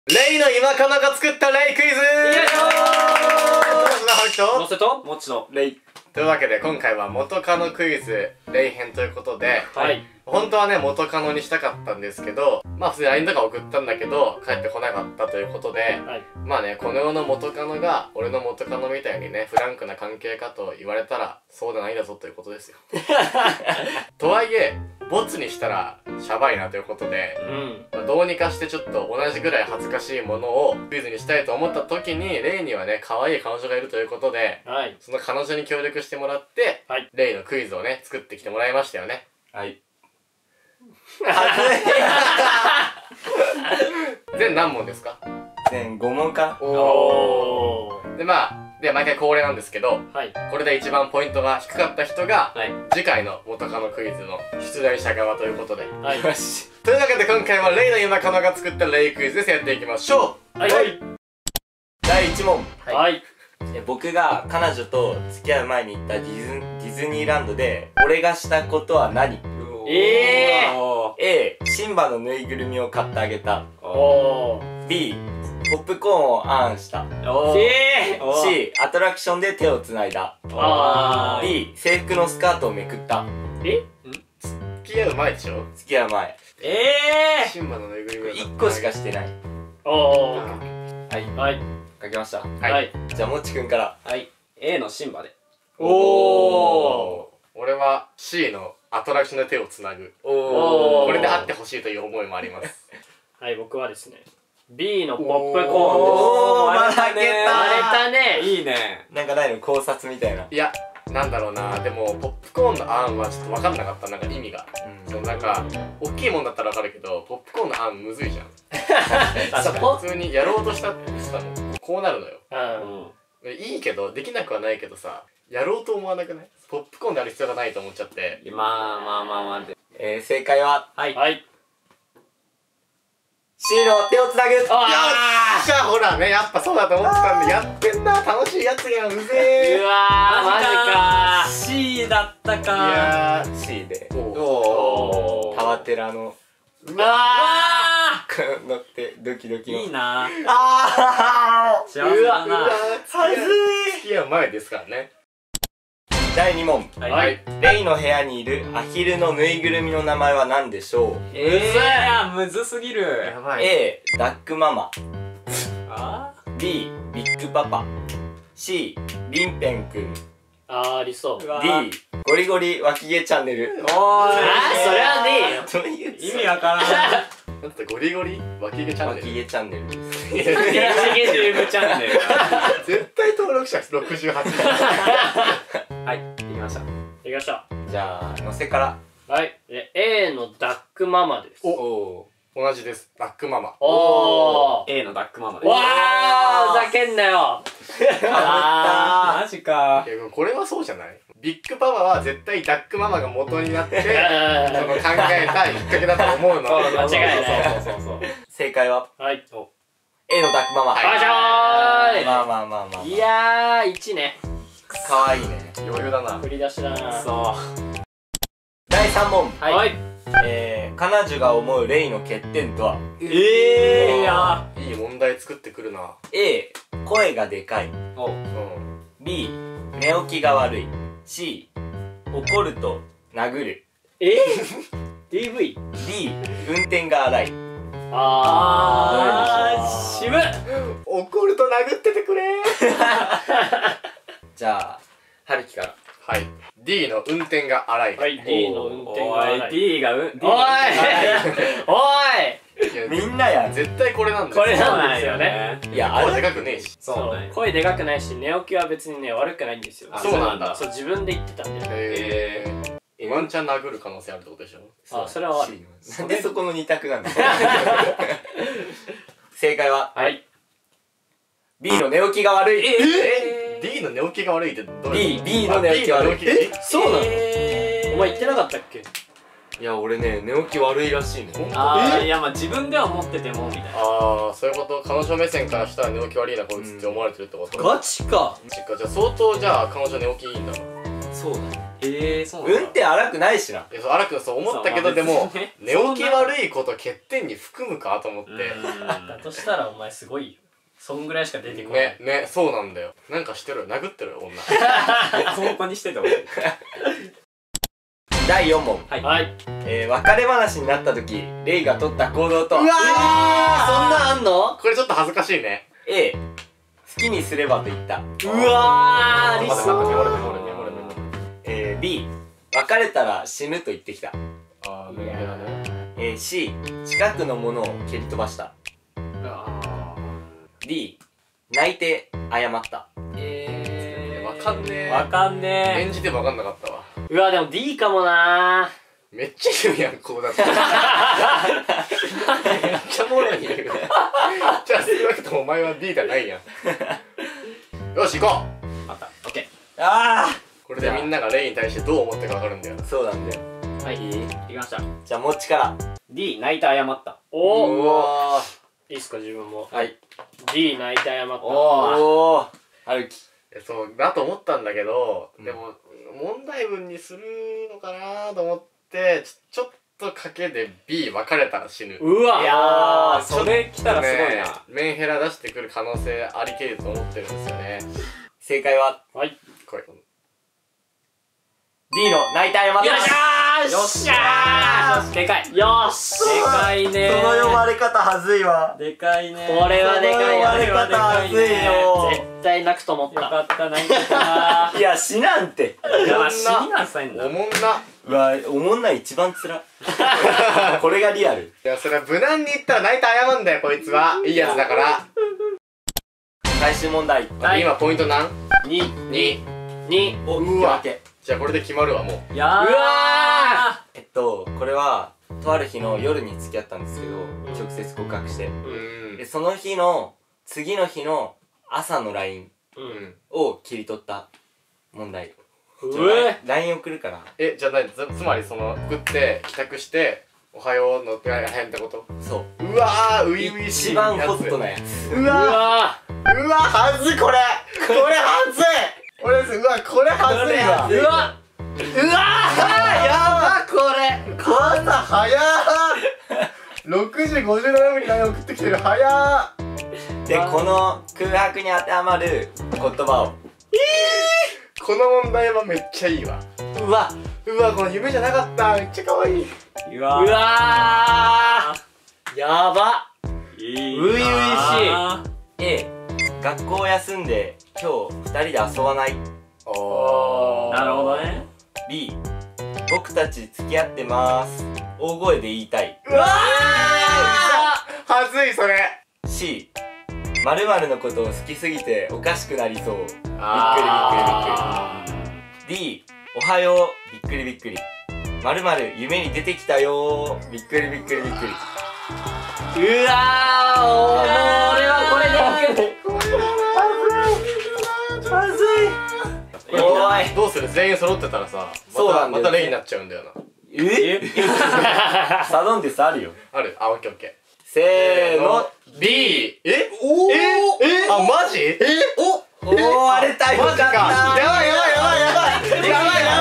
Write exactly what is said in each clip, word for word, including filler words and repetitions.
レイの今かなが作ったレイクイズー。よいしょー。 のせともちのレイというわけで今回は元カノクイズレイ編ということで、 はい、 本当はね元カノにしたかったんですけど、まあ普通に ライン とか送ったんだけど帰ってこなかったということで、はい、まあねこの世の元カノが俺の元カノみたいにねフランクな関係かと言われたらそうでないんだぞということですよ。とはいえボツにしたらシャバいなということで、うん、まあどうにかしてちょっと同じぐらい恥ずかしいものをクイズにしたいと思った時にレイにはね可愛い彼女がいるということで、はい、その彼女に協力してもらって、はい、レイのクイズをね作ってきてもらいましたよね。はい。全何問ですか？ 全ご問か。 おー。でまあで毎回恒例なんですけど、はい、これで一番ポイントが低かった人が、はい、次回の元カノクイズの出題者側ということで、はい、よし。というわけで今回はレイの今カノが作ったレイクイズです。やっていきましょう。はい、はい、 だいいち問。 はい、はい、 僕が彼女と付き合う前に行ったディズ、ディズニーランドで俺がしたことは何？ えー、A、シンバのぬいぐるみを買ってあげた。お B、ポップコーンをあんした。お C、アトラクションで手をつないだ。D、制服のスカートをめくった。 え？付き合う前でしょ？ 付き合う前。 えー、シンバのぬいぐるみいっこしかしてない。 おー、 はいはい、書きました。 はい、 じゃあもちくんから。 はい、 A のシンバで。 おお、俺は C のアトラクションで手をつなぐ。おお、これであってほしいという思いもあります。 はい、僕はですね B のポップコーンです。 おー、またげた。 割れたね。 いいね。 なんかないの考察みたいな。 いや、なんだろうな、でもポップコーンのあんはちょっと分かんなかった。なんか意味が、うん、そのなんか大きいもんだったら分かるけどポップコーンのあんむずいじゃん。普通にやろうとしたってさこうなるのよ。うん、いいけどできなくはないけどさ、やろうと思わなくない？ポップコーンである必要がないと思っちゃって。 まあまあまあまあで、 えー、正解ははい、はい、 C の手をつなぐ。よっしゃ、ほらね、やっぱそうだと思ってたんで、やってんな、楽しいやつやん、うぜー。 うわー、マジかー。 C だったかー。 いやー C で。おー、タワテラのうわー乗ってドキドキの。 いいなー。 あー、 幸せだな。 はずい。 付き合う前ですからね。 だいに問。 はい。 レイの部屋にいるアヒルのぬいぐるみの名前は何でしょう？ えー、むずすぎる。 やばい。 A、ダックママ。 あ B、ビッグパパ。C、リンペンくん。 あー、ありそう。 D、ゴリゴリ脇毛チャンネル。 おーい、 あー、それはねえよ。 どういう意味わからん。 だってゴリゴリ脇毛チャンネル。 脇毛チャンネル。 ゲームチャンネル。 絶対登録者ろくじゅうはちまい。 はい、できました。 できました。 じゃあ、のせから。 はい。A のダックママです。 おお、同じです。ダックママ。 おー、 A のダックママです。 わー、ふざけんなよ。 あー、マジかー。これはそうじゃない？ビッグパパは絶対ダックママが元になってその考えたきっかけだと思うの。 間違いない。 そうそうそう。 正解ははい。 A のダックママ。 バシャーイ。 まあまあまあまあ。 いやー、いちね。 かわいいね。 余裕だな。 振り出しだな。 そう。 だいさん問。 はい。 えー、彼女が思うレイの欠点とは？ ええー、やー、いい問題作ってくるな。 A、声がでかい。 お、うん、 B、寝起きが悪い。C、怒ると殴る。 えー、ディーブイ。 D、運転が荒い。 あー、渋っ。 怒ると殴っててくれー。 じゃあ、はるきから。 はい、 D の運転が荒い。 はい、D の運転が荒い。 D がうん、 おいおい、 みんなやん。 絶対これなんだよ。これなんですよね。 いや、あれでかくねえし。 そう、声でかくないし寝起きは別にね悪くないんですよ。 そうなんだ。 そう、自分で言ってたんで。 へえ、ワンチャン殴る可能性あるってことでしょ。 あ、それはある。 なんでそこの二択なんだ。正解ははい、 B の寝起きが悪い。 えー、D の寝起きが悪いってどういうこと？ B、B の寝起きが悪い。 え、 そうなの？お前言ってなかったっけ？ いや、俺ね、寝起き悪いらしいの。 あー、いや、まあ自分では思っててもみたいな。 ああ、そういうこと。彼女目線からしたら寝起き悪いなこいつって思われてるってこと？ ガチか。 マジか。じゃあ相当じゃあ彼女寝起きいいんだろ。 そうだね。 ええ、そうなんだ。 運転荒くないしな。 いやそう荒くそう思ったけど、 そうでも別にね寝起き悪いこと欠点に含むかと思って。 だとしたらお前すごいよ。そんぐらいしか出てこないねねそうなんだよ。なんかしてるよ、殴ってるよ女。 倉庫にしてた俺。 だいよん問。 はい。 はい。 えー、別れ話になった時レイが取った行動とは。 うわー、そんなあんの？ これちょっと恥ずかしいね。 A 好きにすればと言った。 うわー、あり待ってそう。 待ってメモれメモれメモれメモれ。 えー、B 別れたら死ぬと言ってきた。 あー、メモれだね。 えー、C 近くのものを蹴り飛ばした。 あ D 泣いて謝った。 えわかんねえ。 わかんね演じてもわかんなかったわ。 うわ、でも D かもなめっちゃ言うやん、こうだって。めっちゃもろい言う。じゃあ少なくともお前は D じゃないやん。よし行こう。 え。また。オッケあこれでみんながレイに対してどう思ってるかわかるんだよ。 ーそうなんだよ。 ー。はい。できました。 じゃあもっちから。 D 泣いて謝った。 おお、 うわいいっすか自分も。 はい。 D 泣いて謝った。 おお。 おー春樹。 ーそうだと思ったんだけど、 うんでも問題文にするのかなと思ってちょちょっと賭けで B 別れたら死ぬ。 うわいやー、それ来たらすごいねな。 メンヘラ出してくる可能性ありけると思ってるんですよね。 正解ははい。 これ D の泣いて謝った。 よっしゃーよっしゃー。でかい。 よっしでかいねー。 その呼ばれ方はずいわ。 でかいねー。 これはでかいよその呼ばれ方はずいよ。 絶対泣くと思っよた。 かった、泣いてたなー。 いや死なんて。 いや、まあ、死になさいんだ。 おもんな。 うわおもんない一番つら。これがリアル。 いやそれは無難に言ったら泣いて謝んだよこいつは。いいやつだから。 最終問題。 はい今ポイント何？ に、 に。 に、 おうわ引き分け。 じゃあこれで決まるわもう。 いやー。 うわえっとこれはとある日の夜に付き合ったんですけど直接告白して。 うーんでその日の次の日の朝の ラインうん。 を切り取った問題。 うちょえライン 送るから。 えじゃあ何つつまりその送って帰宅しておはようのが変ってこと？ そううわー初々しい一番ホットなやつ。 ううわわうわはずいこれこれはずい俺うわこれはずいわこれうわうわやばこれ朝早っろくじごじゅうななふんに ライン 送ってきてる早っでこの空白に当てはまる言葉を。 この問題はめっちゃいいわうわうわこの夢じゃなかっためっちゃ可愛いうわうわーやばいい初々しいな A 学校休んで今日ふたりで遊ばない。 おーなるほどね。 B 僕たち付き合ってます大声で言いたい。 うわーはずいそれ C 〇〇のことを好きすぎておかしくなりそう。びっくりびっくりびっくあり。 D おはようびっくりびっくり。〇〇夢に出てきたよーびっくりびっくりびっくり。 うわーもう俺はこれでいくまずい。 おいどうする全員揃ってたらさそうなんだよまたまたレイになっちゃうんだよなえサドンデスあるよ。 あるあオッケーオッケーせーの B えおええあマジえおおー割れたよマジかやばいやばいやばいやばいやばいやばいやばいやばいやばいや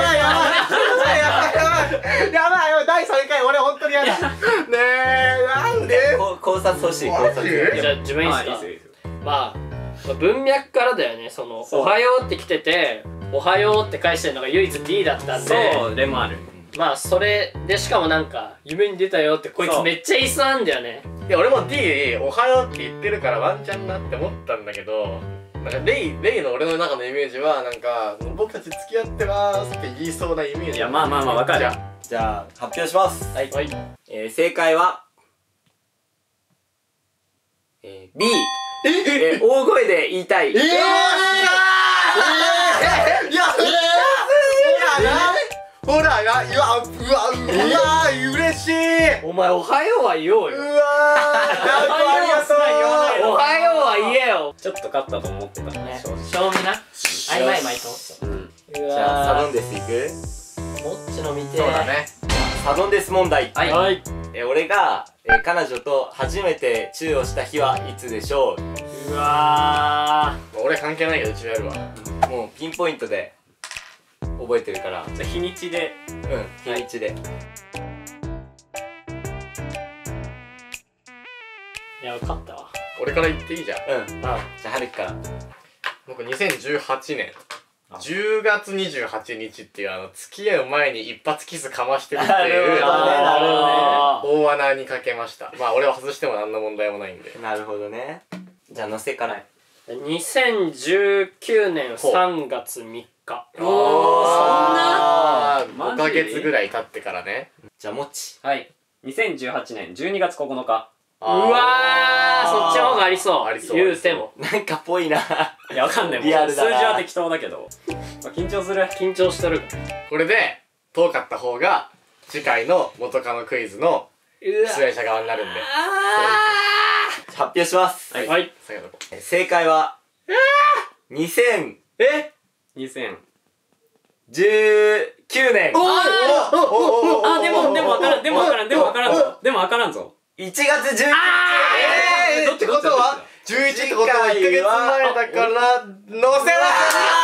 ばいやばいだいさんかい俺本当にやだねえなんでこ考察欲しい考察。 マジじゃあ自分いいっすかいいっすよいいっすよ。 まあ文脈からだよね。そのそうおはようって来てておはようって返してるのが唯一 D だったんで、 そう、でもある。 まあそれでしかもなんか夢に出たよってこいつめっちゃ言いそうなんだよね。 いや俺も D おはようって言ってるからワンチャンなって思ったんだけどなんかレイレイの俺の中のイメージはなんか僕たち付き合ってますって言いそうなイメージ。 いやまあまあまあわかるじゃじゃあ発表します。 はい。はい。 えー、正解は、えー、B えー、大声で言いたい。 えー、えー、えー、いやえー、ほらなうわうわうわ嬉しいお前おはようは言おううよ。 わーなんかありがとうおはようは言えよ。 ちょっと勝ったと思ってたね。 正直。 正味な。曖昧昧と思ってうん。 た。うじゃあサドわンデスいく？ ー。もっちの見て。 そうだねサドンデス問題。 はいはい。 えー、俺が、えー、彼女と初めてチューをした日はいつでしょう？ うわ俺関係ないけど一応やるわもうピンポイントで覚えてるから。 じゃあ日にちで。 うん、日にちで。 いや、分かったわ。 俺から言っていいじゃん。 うん。じゃあはるきから。 僕にせんじゅうはちねんじゅうがつにじゅうはちにちっていうあの付き合う前に一発キスかましてるっていう大穴にかけました。まあ俺は外しても何の問題もないんで。 なるほどね。じゃあのせから。 にせんじゅうきゅうねんさんがつみっか。 おー、そんなごかげつぐらい経ってからね。 じゃあもち。 はい。にせんじゅうはちねんじゅうにがつここのか。 うわー、そっちの方がありそう。 ありそう。 言うても。 なんかぽいな。 いや、わかんない。 リアルだな。 数字は適当だけど。緊張する。 緊張してる。 これで、遠かった方が、次回の元カノクイズの出演者側になるんで。 発表します。 はい。 はい。 正解は、にせんえにせんじゅうきゅうねん。 おーあ、でも、でもわからん、でもわからん、でもわからんぞ。でもわからんぞ。 いちがつじゅうくにち。 えー、ってことはじゅういちってことはいっかげつまえだから、のせだ